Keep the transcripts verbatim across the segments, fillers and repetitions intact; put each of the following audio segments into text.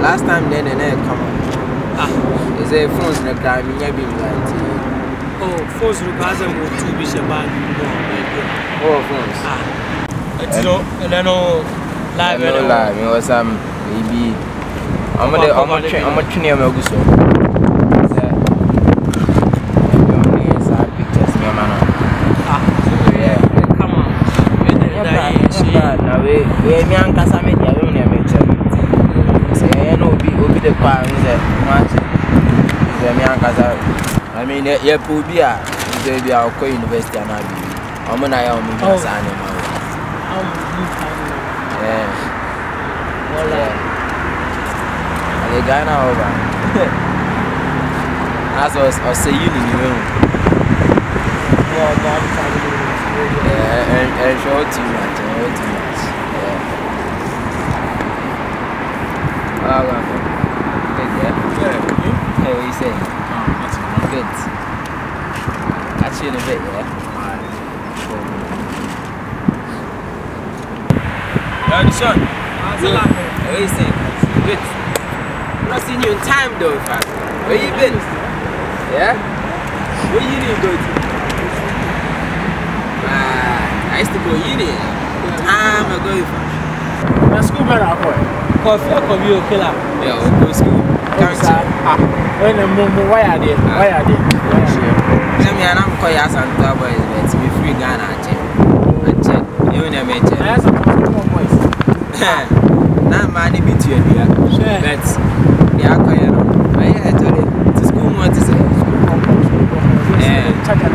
last time then and then come on. Ah, is a phones in the crime in your big light. Oh, phones requires them to be a bad. Oh, phones. Ah, it's no, and I know live. No live, it was some maybe. I'm going to I'm going to I'm going to name you so. We me and Casa media we only make sure. Say you know be obi the power say match. Say me and Casa. I mean you could be a say be a ko university na be. Omo na ya omo be as animal. Yeah. Wala. Ale Ghana over. As was I say you in you. Yeah, and and show too much, too much. Oh, good, yeah? Yeah. Hey, what you saying? Oh, that's good. Catch you in a bit, yeah? Alright. Yeah, the son. How's it like? Hey, what you saying? Good. I'm not seeing you in time, though, fam. Where you been? Yeah? Where you need to go to? Ah, I used to go uni. Time ago, fam. That's school better, boy. Coffee, coffee, okay, lah. Yeah, we'll go school. Ah, when the mum, why are they? Why are they? Let me and I'm calling us and talk about it. To be free, Ghana, check. And check. You never met it. That's a more voice. Now, money between you. But, yeah, I call you. I told you. To school, what is it? Yeah.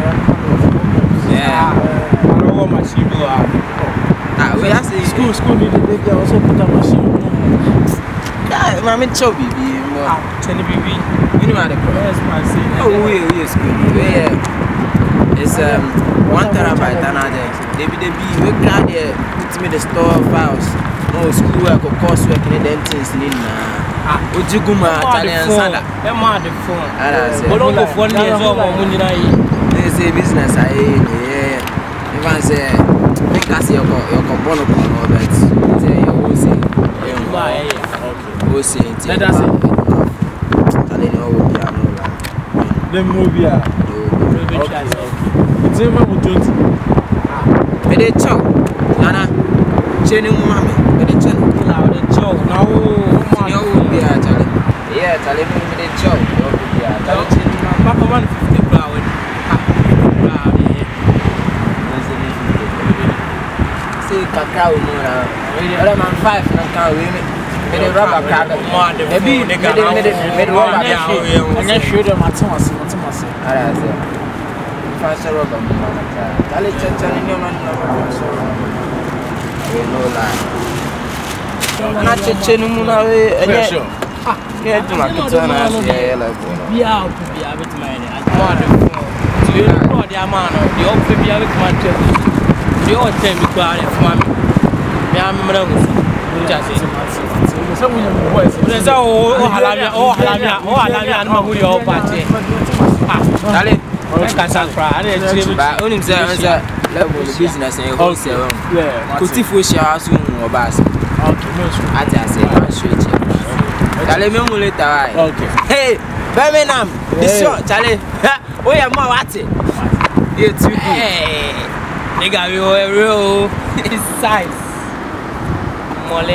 Yeah. I don't want my shoe. Ah, we have to school, school, they also put a machine. Yeah, I'm in Chubby. Ah, Chenny B B. You know how to press my seat. Oh, we are school. It's um one terabyte another. They be the B. We can't put me the store files. No school work or coursework in the dentist. Ah, Ujuguma, Italian Sanda. I'm on the phone. But all of one years old, they say business. I yeah. Even say. I say you go you go born up on that. Say you will say. Okay. Will say. Let us say. Tell you how we are no la. Them move here. Okay. It's even with twenty. Ah. Me dey chop. Nana. Cheni mu mama. Me dey chop. Now dey chop. Now you will be here, Charlie. Yeah, Charlie me dey chop. You will be here. Charlie cheni mama. Papa one fifty pound. Cacao, no, man, five, no, can't win it. Made a rubber crab, maybe they got made a rubber crab. And I shoot them at Thomas, Thomas. I said, First rubber, I'll let you tell you, man, no lie. Not a chinumuna, and yet, yeah, to my concern, be out to be able to mine. I you know the amount of the old baby with my you all tell me to for me. I'm just saying. So we have voice. There's all Halamia, all Halamia, all Halamia, and who your party. Ah, Dale, I can't say cry. But only say level of business and wholesale. Yeah, could if we share us or bus. Okay, I just say, I'm straight. Dale, me later. Okay. Hey, Birmingham, this short, Charlie. Oh, yeah, more at it. You're too good. Nigga, we were real size. Mole.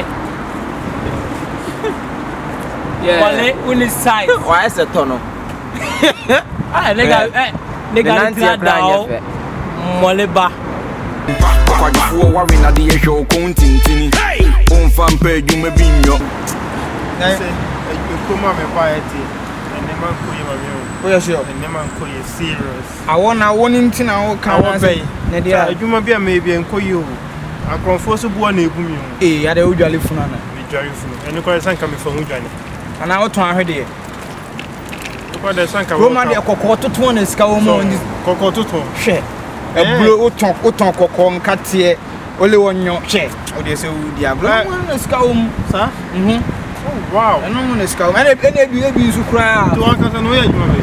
Yeah. Mole, only size. Why is the tunnel? Ah, nigga, eh, nigga, nigga, down. Mole ba. Kwa wari na die show kontintini. On fan page you me binyo. Say, you come me quietly. And the man call you my real. Oh yes, sure. And the man call you serious. I want I want him to now come pay. Nadia, you might be maybe and call you. I can force a boy name. Eh, I do usually phone. We drive phone. And the question coming from Ujani. And I want to hear it. Because the sun come. Roman, the cocoa to one is coming on this cocoa to two. Share. A blue talk, autumn cocoa, cat here. Only one your chair. Or they say, Diablo, one is come, sir. Hm. Oh, wow. I don't want to scout. And any baby is to cry. To walk out and wait, mommy.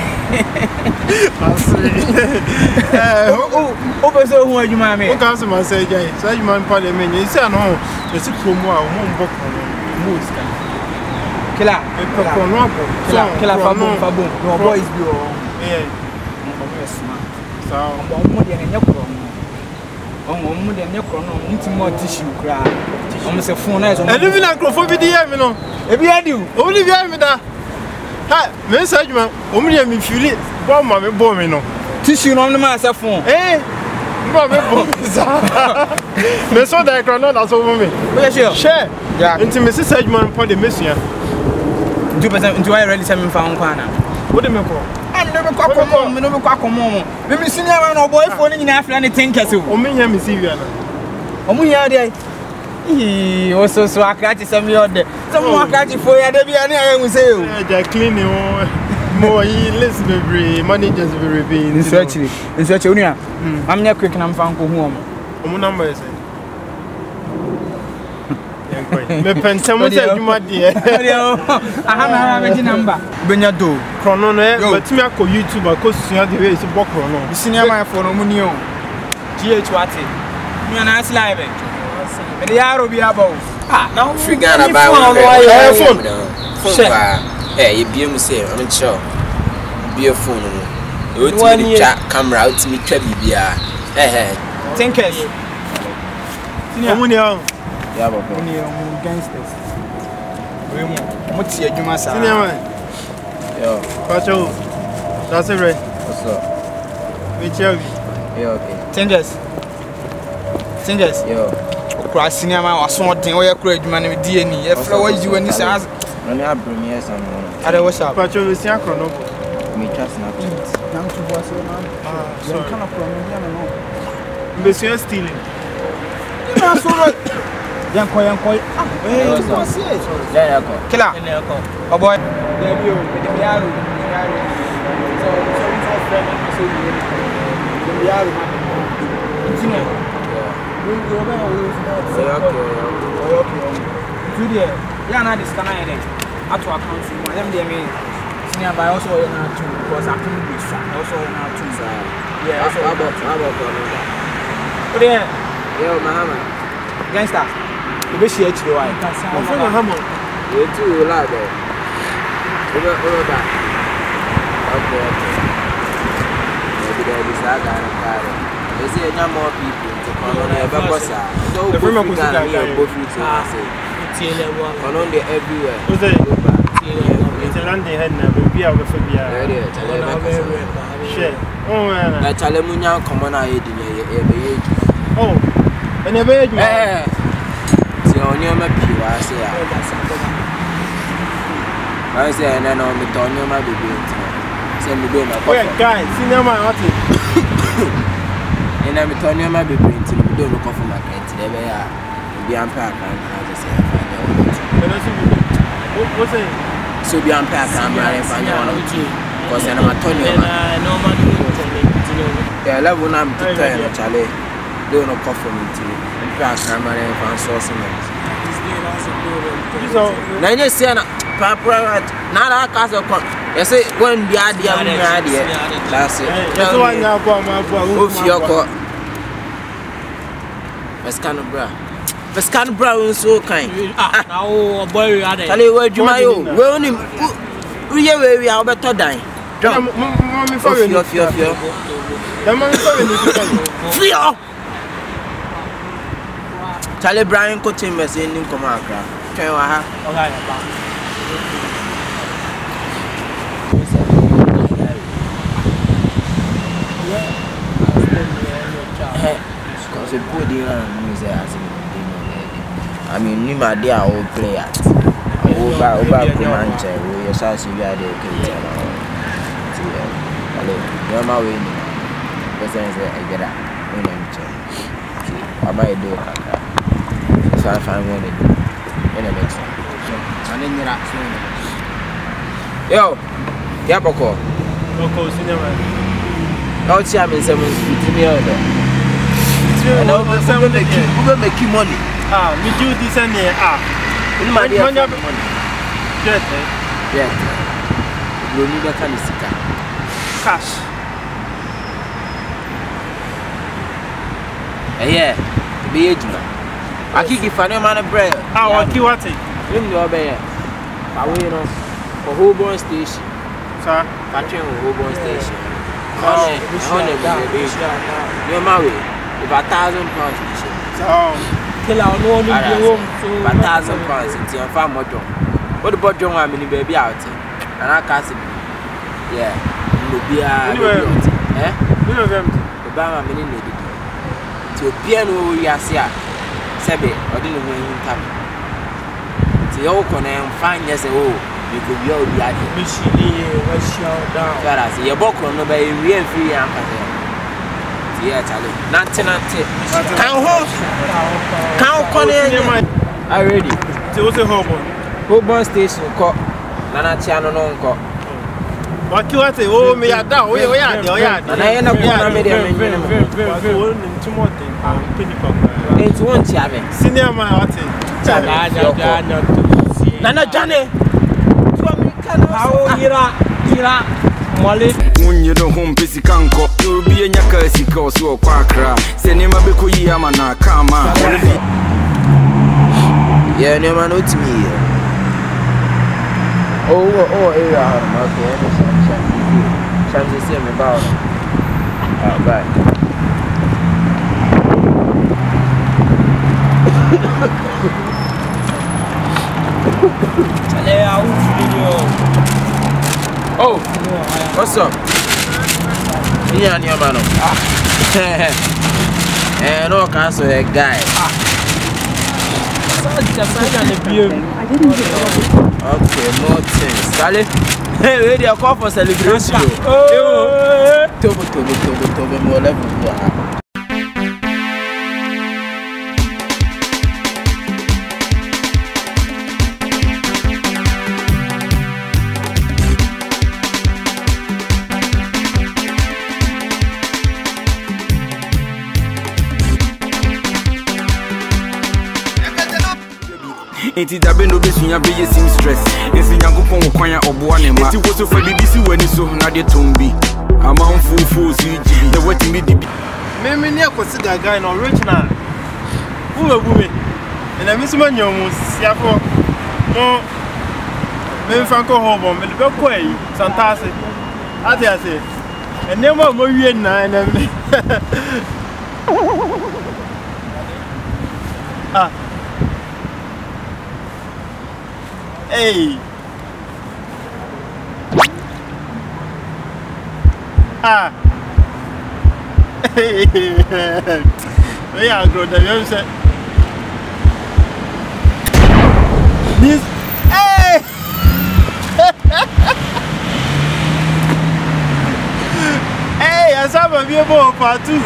I say, oh, over so who are you, mammy? What comes to my say, say, you man, pardon me. You say, no, the sick room, one book on most. Killer. Killer. Killer for boom for boom. No boys do. Yeah. So, I'm more than a crown. I'm more than a crown. Into more tissue cry. Almost a phone. And even a crop the you know. If you do, only if you have me that. Ha, message man. Only if you feel it. Bomb my bomb, no. Tissue on the master phone. Eh? Bomb my bomb. Me saw that crown, that's over me. Share. Yeah. Into Missus Sedgman for the mission. Two percent into I really seven found corner. What do you mean? I'm never quack on mom, never quack on mom. Maybe senior man or boy phoning in after anything. Oh, me, I'm see you. Oh, we are there. He also so I catch some of the some more catch for you. There be any will say, they're cleaning more. Let's be managers very being in search. In search, I'm not quick and I'm found home. Oh, number is it? Me pensamo se adwuma de. Aha na me number. Benya do. Chrono no, but me akọ YouTube akọ sua de we so bo chrono. Senior man for no money o. G H what? Me na as live. Me dey aro bi aba o. Ah, now figure na ba wo. Phone. Phone ba. Eh, e biem se, am sure. Bi phone no. O ti me twa camera, o ti me twa bibia. Eh eh. Thinkers. Senior money o. Yeah, but only on gangsters. We want to adwuma sa. Senior man. Yo. Pacho. That's it, right? What's up? We chill. Yeah, okay. Thinkers. Thinkers. Yo. Okra senior man was something we kura adwuma na D N E. E flow you when you say as. No me abro me yes am no. Ade what's up? Pacho we see akro no. Me trust na. Now to boss man. Ah, so kind of problem here no. Me see stealing. Na so Yan koy yan koy. Ah, eh, what's it? Yeah, yeah, Killer. Oh boy. There you go. The yaro. Yaro. So, so we talk friend and so you. The yaro. Continue. Yeah. We go back and we say okay. Okay. Today, yeah, na this kana here. Ato account for them dey me. Senior by also you na two because I can be fat. Also na two. Yeah, also about about What there? Yo, mama. Gangster. We share H D Y. I'm from Hamon. You too loud there. Over over back. Okay, okay. Maybe there is a guy in car. They say no more people to come on the bossa. So the film is going to be both with us. Come on there everywhere. Who's it? It's a landing head now. We are with Fabia. Share. Oh man. Na chale munya come on ahead in your Oh. And a bed. Eh. On your map, I say, I say, and then on the Tonio, my baby, send me doing my guys, see now my artist. And I'm Tonio, my baby, until we don't look off my cat, never are. Be unpacked, and I just say, what's it? So be unpacked, I'm running for you. Because I'm a Tonio. Yeah, I love when I'm to tell you, Charlie. Don't look off for me to pack, I'm running for source. Na nye se na papa na la ka so kon e se when dia dia mu na dia last year so anya bo ma bo o fi oko pescan bra pescan bra so kan ah na o boy we are there tale we adwuma yo we oni we ye we we a obeto dan mo mo mi fa we ni fi fi da mo mi fa we ni fi Charlie Brian coaching me saying in come akra. Twen wa ha. Okay, ba. Eh. Cause the body and music as I mean, you my dear old player. Over over Comanche, we are so we are the okay. Hello. You are my way. Person say I get that. When I'm check. I might do it. So I find one in the next one. And then you're actually. Yo, yeah, Boko. Boko, cinema. Now, see, I'm in seven feet in the other. And now, we're going to make you money. Ah, we do this and there. Ah, in my dear money. Yes, yes. You need a kind of cash. Yeah, be it. I keep you funny man of bread. Ah, what you want it? You know, obey. away no for Holborn station. Sir, Patrick Holborn station. Oh, on the baby. Your marry about thousand pounds. so Kill our no one in the room. About thousand pounds into your farm motor. What about John? I'm in baby out. And I can't see. Yeah, no beer. Eh? you know them. The Bama meaning it. To piano, we are here. Sabe, I didn't know him tap. To your corner, fine, yes, oh, you could be all the other. Machine, let's shout down. Whereas your book on nobody real free and yeah, Charlie. Nothing, nothing. Can't hold. Can't connect. I ready. So what's the Holborn? Holborn station, call. Nana Chiano non call. What you want to say? Oh, me, I don't. Oh, yeah, oh, yeah. And I end up with a medium. It's one chavin. Senior man, what's it? Nana Johnny. How Ira, Ira, Molly. When you don't home, busy can't go. You'll be in your cursey cause you're quackra. Send him a big yamana, come on. Yeah, no man, not me. Oh, oh, area. Okay, chance to see me about. Alright. Oh, what's up? Yeah, new man. Ah, eh, no, cancel a guy. Ah, okay, more things. Sally, hey, ready a call for celebration. Oh, Tobo, Tobo, Tobo, Tobo, more level. Enti da be no be sunya be ye sim stress. Esi nyankopon wo kwan oboa ne ma. Enti wo so fa bibi si wani so na de tombi. Amount full full si jibi. The what me dibi. Me me ni akosi da guy no original. Who we me? And I miss my nyomo siafo. No. Me fanko Holborn me be ko yi santase. Ati ase. Enema mo wie na na me. Ah. Hey. Ah. Hey. We are good. You say. This. Hey. Hey, I saw my beautiful part two.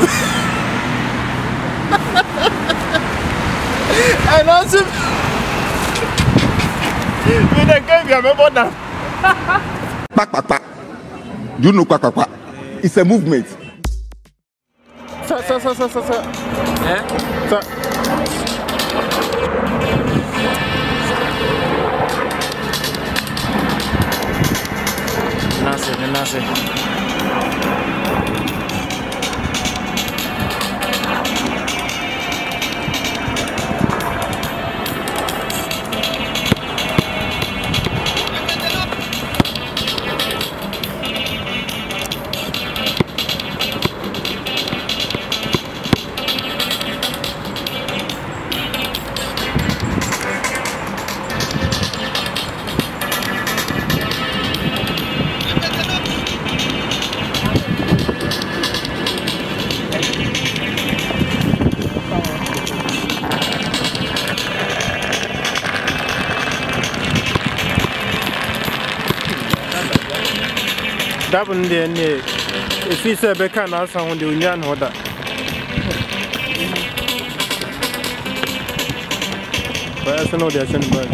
And also. We don't give you a member. Back, back, back. You know, quack, quack, quack. It's a movement. Sir, sir, sir, sir, sir. Eh? Sir. Nase, nase. That one there, if he said, "I can't answer on the union order." But I know they're sending back.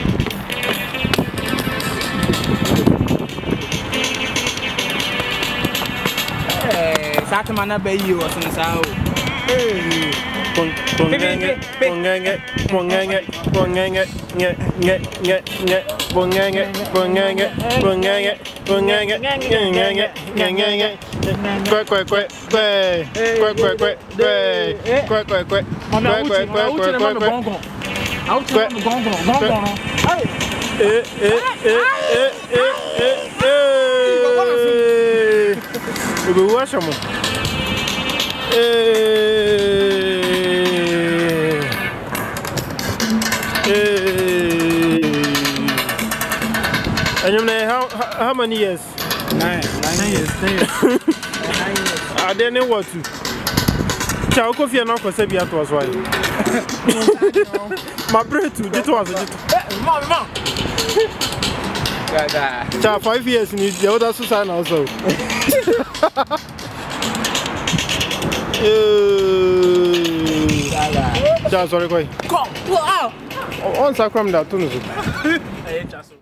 Hey, Satamana Bay, you was in the south. Hey, Bonganga, bonganga, bonganga, bonganga, get, get, get, get, bonganga, bonganga, bonganga, bonganga, ganganga, ganganga, quack, quack, quack, quack, quack, quack, quack, quack, quack, quack, quack, quack, quack, quack, quack, quack, out to the gong gong, gong gong. Hey, eh, eh, eh, eh, eh, eh, eh. Ebe wash mo. Eh. Eh. And you know how how many years? Nine. Nine years. Nine years. I didn't know what to. Ciao, coffee and uncle said it was why. My bread too, it was it. Mom, mom. Ciao, five years in the other Susan also. Ciao, sorry, go. Come, go out. On Sacram that too.